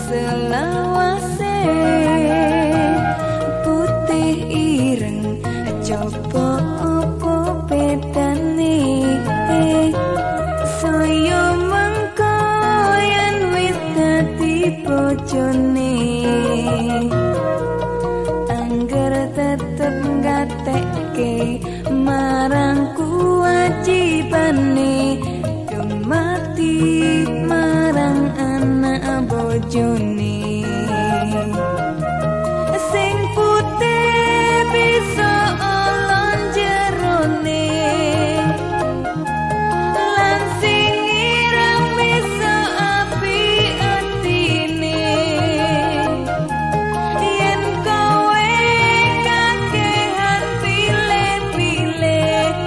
selawase putih ireng coba opo bedane saya mengko yen wis dadi bojone angger tetep gatekke marang kewajibane mati marang anak bojone sing putih bisa olon jerone lan sing ireng bisa api atine yen kowe kakehan pilih-pilih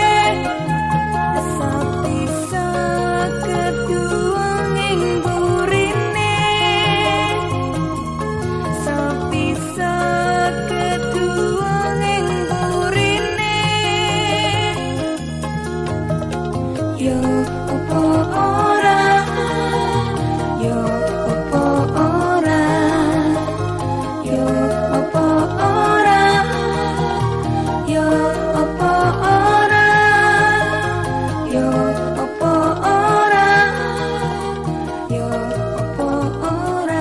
yo opo ora yo opo ora yo opo ora yo opo ora yo opo ora yo opo ora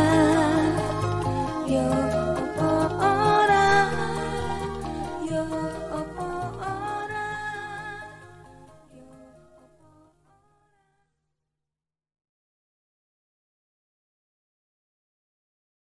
yo opo ora yo opo